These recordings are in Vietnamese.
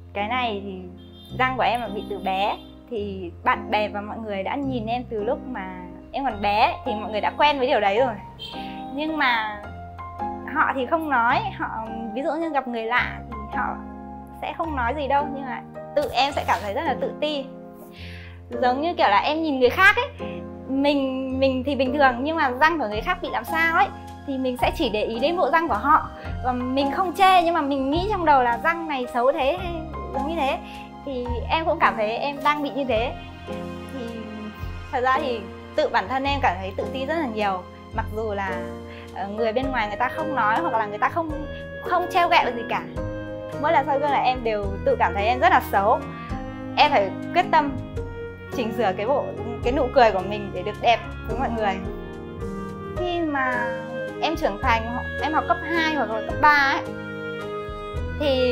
cái này thì răng của em là bị từ bé, thì bạn bè và mọi người đã nhìn em từ lúc mà em còn bé, thì mọi người đã quen với điều đấy rồi. Nhưng mà họ thì không nói, họ ví dụ như gặp người lạ thì họ sẽ không nói gì đâu, nhưng mà tự em sẽ cảm thấy rất là tự ti. Giống như kiểu là em nhìn người khác ấy, mình thì bình thường nhưng mà răng của người khác bị làm sao ấy thì mình sẽ chỉ để ý đến bộ răng của họ, và mình không chê nhưng mà mình nghĩ trong đầu là răng này xấu thế hay giống như thế. Thì em cũng cảm thấy em đang bị như thế. Thì thật ra thì tự bản thân em cảm thấy tự ti rất là nhiều, mặc dù là người bên ngoài người ta không nói hoặc là người ta không trêu ghẹo gì cả. Mỗi lần soi gương là em đều tự cảm thấy em rất là xấu. Em phải quyết tâm chỉnh sửa cái nụ cười của mình để được đẹp với mọi người. Khi mà em trưởng thành, em học cấp 2 hoặc là cấp 3 ấy, thì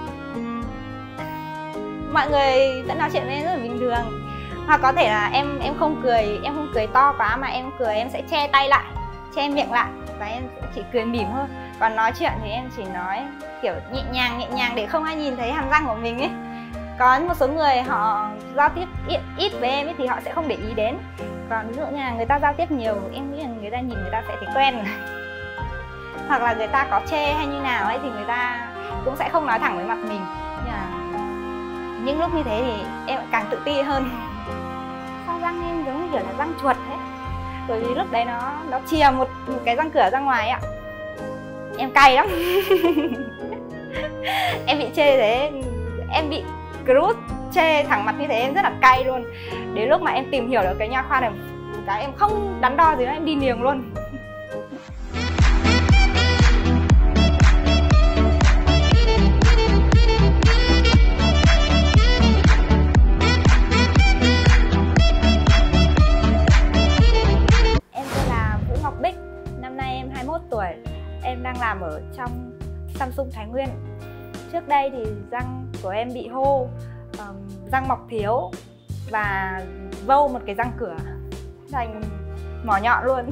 mọi người vẫn nói chuyện với em rất là bình thường. Hoặc có thể là em không cười to quá mà em cười em sẽ che tay lại, che miệng lại và em chỉ cười mỉm thôi. Còn nói chuyện thì em chỉ nói kiểu nhẹ nhàng để không ai nhìn thấy hàm răng của mình ấy. Có một số người họ giao tiếp ít với em ấy thì họ sẽ không để ý đến. Còn ví dụ như là người ta giao tiếp nhiều, em nghĩ là người ta nhìn người ta sẽ thấy quen. Hoặc là người ta có chê hay như nào ấy thì người ta cũng sẽ không nói thẳng với mặt mình. Nhưng mà những lúc như thế thì em càng tự ti hơn. Sao răng em giống như kiểu là răng chuột thế. Bởi vì lúc đấy nó chìa một cái răng cửa ra ngoài ạ. Em cay lắm. Em bị chê thế, em bị crush chê thẳng mặt như thế, em rất là cay luôn. Đến lúc mà em tìm hiểu được cái nha khoa này một cái em không đắn đo gì nữa, em đi niềng luôn. Em tên là Vũ Ngọc Bích, năm nay em 21 tuổi. Em đang làm ở trong Samsung Thái Nguyên. Trước đây thì răng của em bị hô, răng mọc thiếu và vâu một cái răng cửa thành mỏ nhọn luôn.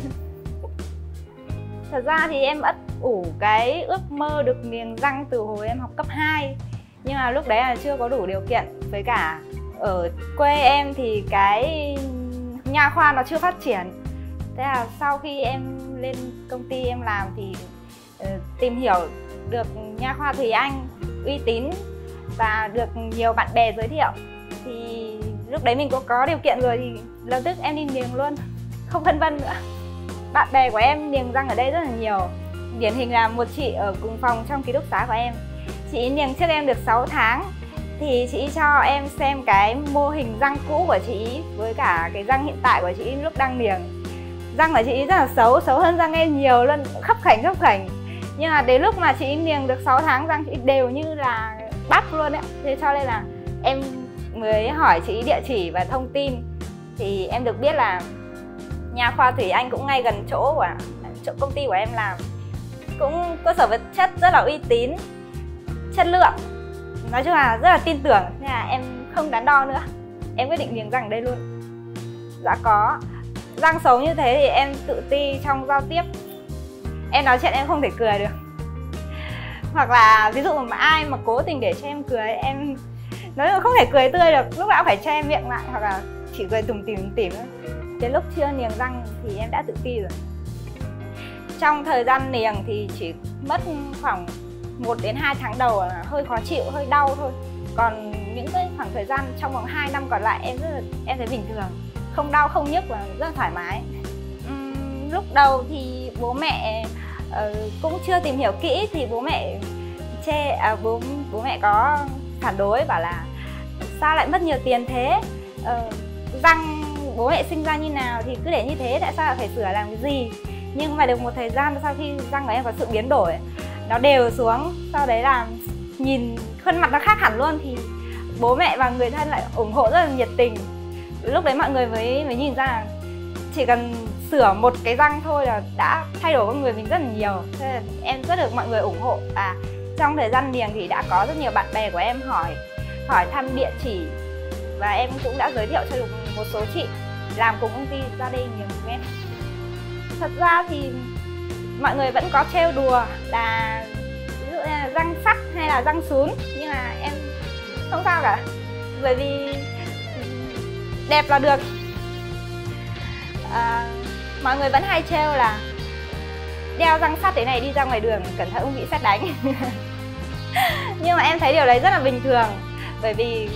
Thật ra thì em ấp ủ cái ước mơ được niềng răng từ hồi em học cấp 2. Nhưng mà lúc đấy là chưa có đủ điều kiện. Với cả ở quê em thì cái nha khoa nó chưa phát triển. Thế là sau khi em lên công ty em làm thì tìm hiểu được nha khoa Thùy Anh uy tín và được nhiều bạn bè giới thiệu. Thì lúc đấy mình cũng có điều kiện rồi thì lập tức em đi niềng luôn, không phân vân nữa. Bạn bè của em niềng răng ở đây rất là nhiều. Điển hình là một chị ở cùng phòng trong ký túc xá của em. Chị niềng trước em được 6 tháng thì chị cho em xem cái mô hình răng cũ của chị với cả cái răng hiện tại của chị lúc đang niềng. Răng của chị rất là xấu hơn răng em nhiều luôn, khấp khểnh. Nhưng mà đến lúc mà chị niềng được 6 tháng răng chị đều như là bắp luôn ấy. Thế cho nên là em mới hỏi chị địa chỉ và thông tin. Thì em được biết là nha khoa Thủy Anh cũng ngay gần chỗ công ty của em làm. Cũng cơ sở vật chất rất là uy tín, chất lượng. Nói chung là rất là tin tưởng. Nên là em không đắn đo nữa, em quyết định niềng răng ở đây luôn. Dạ có. Răng xấu như thế thì em tự ti trong giao tiếp. Em nói chuyện em không thể cười được. Hoặc là ví dụ mà ai mà cố tình để cho em cười, em nói là không thể cười tươi được, lúc nào phải che miệng lại hoặc là chỉ cười tủm tỉm. Đến lúc chưa niềng răng thì em đã tự ti rồi. Trong thời gian niềng thì chỉ mất khoảng 1 đến 2 tháng đầu là hơi khó chịu, hơi đau thôi. Còn những cái khoảng thời gian trong vòng 2 năm còn lại em thấy bình thường, không đau không nhức và rất là thoải mái. Lúc đầu thì bố mẹ cũng chưa tìm hiểu kỹ thì bố mẹ bố mẹ có phản đối, bảo là sao lại mất nhiều tiền thế, răng bố mẹ sinh ra như nào thì cứ để như thế, tại sao lại phải sửa làm cái gì. Nhưng mà được một thời gian sau khi răng của em có sự biến đổi, nó đều xuống, sau đấy là nhìn khuôn mặt nó khác hẳn luôn, thì bố mẹ và người thân lại ủng hộ rất là nhiệt tình. Lúc đấy mọi người mới nhìn ra là chỉ cần sửa một cái răng thôi là đã thay đổi con người mình rất là nhiều. Thế là em rất được mọi người ủng hộ. Và trong thời gian niềng thì đã có rất nhiều bạn bè của em hỏi thăm địa chỉ, và em cũng đã giới thiệu cho được một số chị làm cùng công ty ra đây niềng cùng em. Thật ra thì mọi người vẫn có trêu đùa là ví dụ như là răng sắt hay là răng sún, nhưng mà không sao cả, bởi vì đẹp là được. Mọi người vẫn hay trêu là đeo răng sắt thế này đi ra ngoài đường cẩn thận không bị sét đánh. Nhưng mà em thấy điều đấy rất là bình thường, bởi vì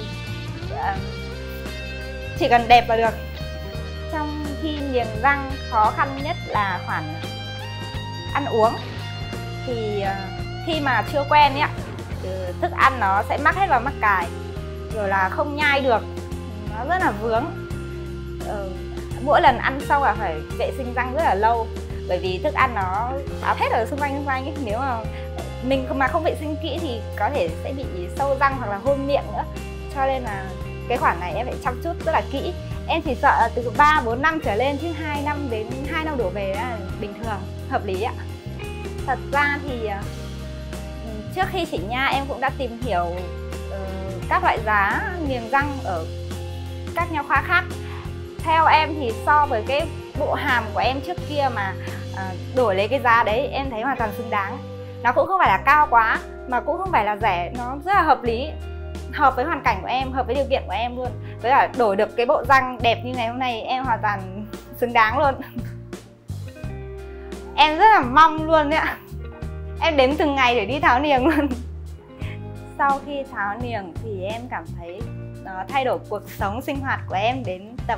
chỉ cần đẹp là được. Trong khi niềng răng khó khăn nhất là khoản ăn uống, thì khi mà chưa quen ấy, thức ăn nó sẽ mắc hết vào mắc cài, rồi là không nhai được, nó rất là vướng. Mỗi lần ăn xong là phải vệ sinh răng rất là lâu, bởi vì thức ăn nó bám hết ở xung quanh ấy. Nếu mà mình mà không vệ sinh kỹ thì có thể sẽ bị sâu răng hoặc là hôn miệng nữa. Cho nên là cái khoản này em phải chăm chút rất là kỹ. Em chỉ sợ là từ 3-4 năm trở lên, chứ 2 năm đến 2 năm đổ về là bình thường, hợp lý ạ. Thật ra thì trước khi chỉnh nha em cũng đã tìm hiểu các loại giá niềng răng ở các nha khoa khác. Theo em thì so với cái bộ hàm của em trước kia mà đổi lấy cái giá đấy, em thấy hoàn toàn xứng đáng. Nó cũng không phải là cao quá mà cũng không phải là rẻ, nó rất là hợp lý, hợp với hoàn cảnh của em, hợp với điều kiện của em luôn. Với cả đổi được cái bộ răng đẹp như ngày hôm nay em hoàn toàn xứng đáng luôn. Em rất là mong luôn đấy ạ. Em đếm từng ngày để đi tháo niềng luôn. Sau khi tháo niềng thì em cảm thấy nó thay đổi cuộc sống sinh hoạt của em đến tầm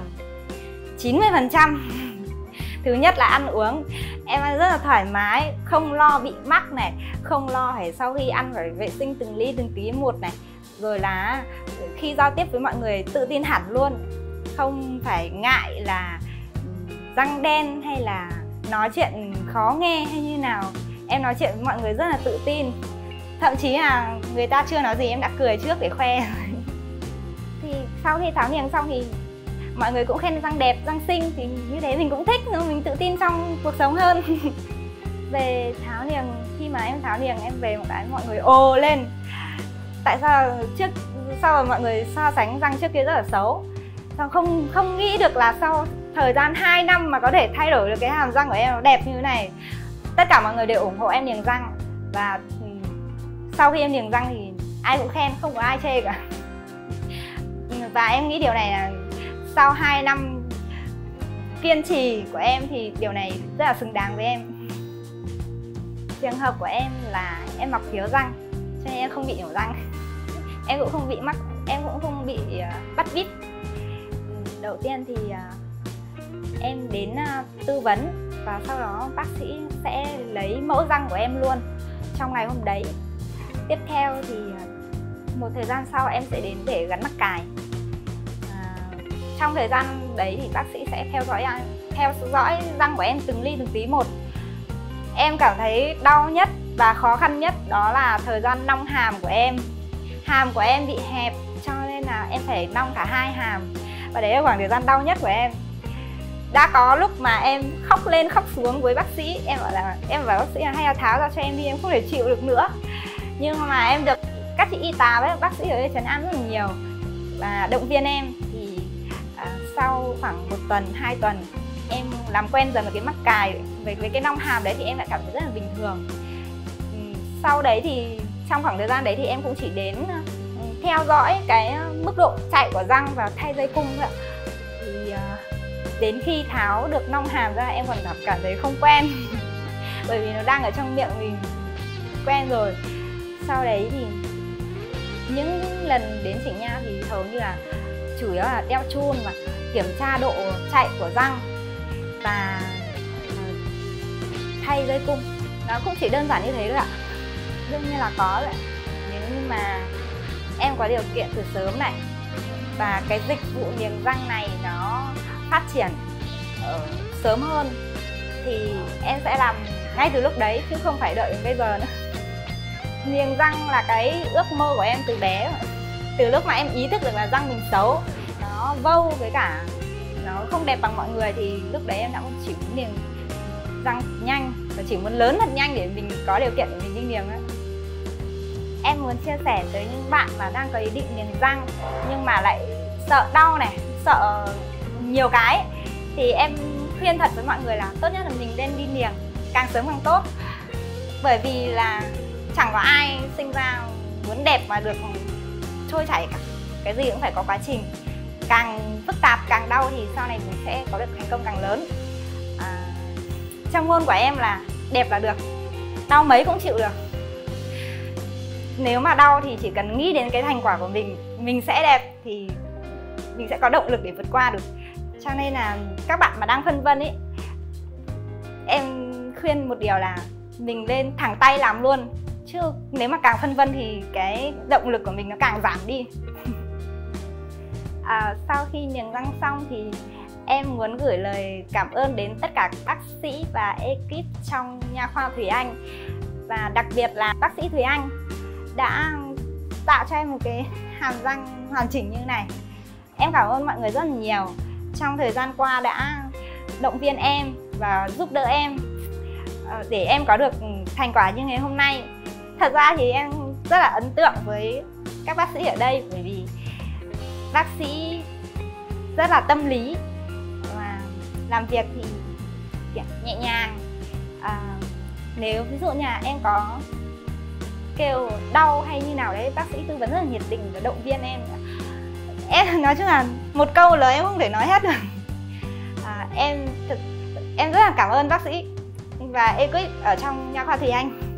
90%. Thứ nhất là ăn uống, em ăn rất là thoải mái, không lo bị mắc này, không lo phải sau khi ăn phải vệ sinh từng ly từng tí một này. Rồi là khi giao tiếp với mọi người tự tin hẳn luôn, không phải ngại là răng đen hay là nói chuyện khó nghe hay như nào. Em nói chuyện với mọi người rất là tự tin, thậm chí là người ta chưa nói gì em đã cười trước để khoe. Thì sau khi tháo niềng xong thì mọi người cũng khen răng đẹp, răng xinh, thì như thế mình cũng thích, mình tự tin trong cuộc sống hơn. Về tháo niềng, khi mà em tháo niềng em về một cái mọi người ồ lên. Tại sao mà mọi người so sánh răng trước kia rất là xấu. Sao không nghĩ được là sau thời gian 2 năm mà có thể thay đổi được cái hàm răng của em nó đẹp như thế này. Tất cả mọi người đều ủng hộ em niềng răng, và sau khi em niềng răng thì ai cũng khen, không có ai chê cả. Và em nghĩ điều này là sau 2 năm kiên trì của em thì điều này rất là xứng đáng với em. Trường hợp của em là em mọc thiếu răng, cho nên em không bị nhổ răng. Em cũng không bị bắt vít. Đầu tiên thì em đến tư vấn, và sau đó bác sĩ sẽ lấy mẫu răng của em luôn trong ngày hôm đấy. Tiếp theo thì một thời gian sau em sẽ đến để gắn mắc cài. Trong thời gian đấy thì bác sĩ sẽ theo dõi răng của em từng ly từng tí một. Em cảm thấy đau nhất và khó khăn nhất đó là thời gian nong hàm của em. Hàm của em bị hẹp cho nên là em phải nong cả 2 hàm, và đấy là khoảng thời gian đau nhất của em. Đã có lúc mà em khóc lên khóc xuống với bác sĩ, em bảo bác sĩ là hay là tháo ra cho em đi, em không thể chịu được nữa. Nhưng mà em được các chị y tá với bác sĩ ở đây trấn an rất là nhiều và động viên em. Thì sau khoảng 1 tuần, 2 tuần em làm quen dần với cái mắc cài, với cái nong hàm đấy thì em lại cảm thấy rất là bình thường. Sau đấy thì trong khoảng thời gian đấy thì em cũng chỉ đến theo dõi cái mức độ chạy của răng và thay dây cung thôi ạ. Thì đến khi tháo được nong hàm ra em còn cảm thấy không quen bởi vì nó đang ở trong miệng mình quen rồi. Sau đấy thì những lần đến chỉnh nha thì hầu như là chủ yếu là đeo chun và kiểm tra độ chạy của răng và thay dây cung. Nó cũng chỉ đơn giản như thế thôi ạ. Đương nhiên là có rồi, nếu như mà em có điều kiện từ sớm này và cái dịch vụ niềng răng này nó phát triển sớm hơn thì em sẽ làm ngay từ lúc đấy chứ không phải đợi đến bây giờ nữa. Niềng răng là cái ước mơ của em từ bé rồi. Từ lúc mà em ý thức được là răng mình xấu, nó vâu với cả nó không đẹp bằng mọi người thì lúc đấy em đã chỉ muốn niềng răng nhanh và chỉ muốn lớn thật nhanh để mình có điều kiện để mình đi niềng ấy. Em muốn chia sẻ tới những bạn mà đang có ý định niềng răng nhưng mà lại sợ đau này, sợ nhiều cái, thì em khuyên thật với mọi người là tốt nhất là mình nên đi niềng càng sớm càng tốt. Bởi vì là chẳng có ai sinh ra muốn đẹp mà được trôi chảy cả, cái gì cũng phải có quá trình. Càng phức tạp, càng đau thì sau này mình sẽ có được thành công càng lớn. Trong ngôn của em là đẹp là được, đau mấy cũng chịu được. Nếu mà đau thì chỉ cần nghĩ đến cái thành quả của mình sẽ đẹp thì mình sẽ có động lực để vượt qua được. Cho nên là các bạn mà đang phân vân ấy, em khuyên một điều là mình lên thẳng tay làm luôn. Chứ nếu mà càng phân vân thì cái động lực của mình nó càng giảm đi. Sau khi niềng răng xong thì em muốn gửi lời cảm ơn đến tất cả bác sĩ và ekip trong Nha khoa Thúy Anh. Và đặc biệt là bác sĩ Thúy Anh đã tạo cho em một cái hàm răng hoàn chỉnh như này. Em cảm ơn mọi người rất là nhiều. Trong thời gian qua đã động viên em và giúp đỡ em để em có được thành quả như ngày hôm nay. Thật ra thì em rất là ấn tượng với các bác sĩ ở đây, bởi vì bác sĩ rất là tâm lý và làm việc thì nhẹ nhàng. Nếu ví dụ như là em có kêu đau hay như nào đấy, bác sĩ tư vấn rất là nhiệt tình và động viên em. Em nói chung là một câu lời em không thể nói hết được. Em rất là cảm ơn bác sĩ và ekip ở trong Nha khoa Thúy Anh.